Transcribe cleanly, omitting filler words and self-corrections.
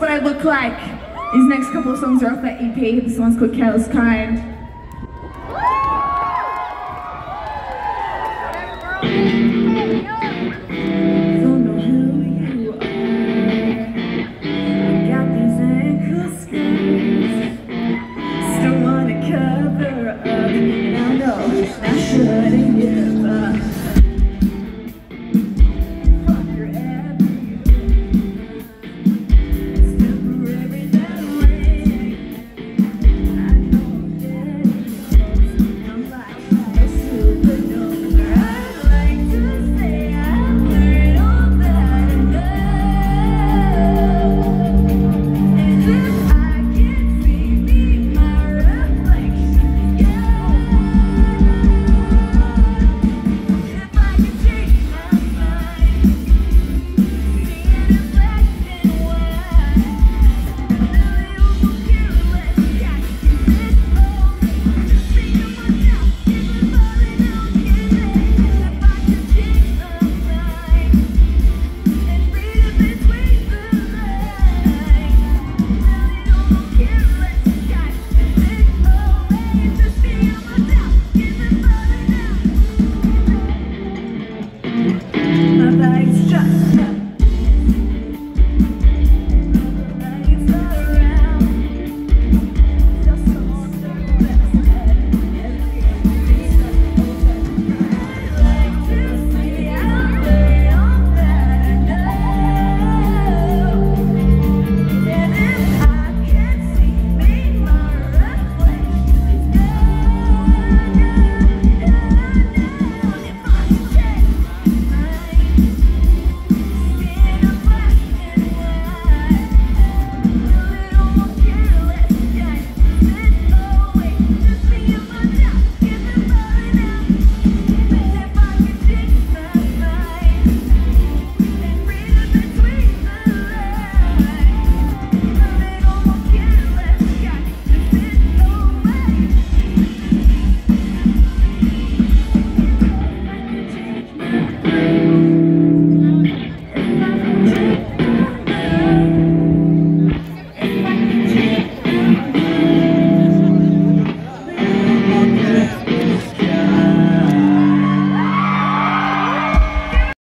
what I look like. These next couple of songs are off that EP. This one's called Careless Kind. Don't know who you are. I got these ankle scars. Still wanna cover up, and I know I shouldn't.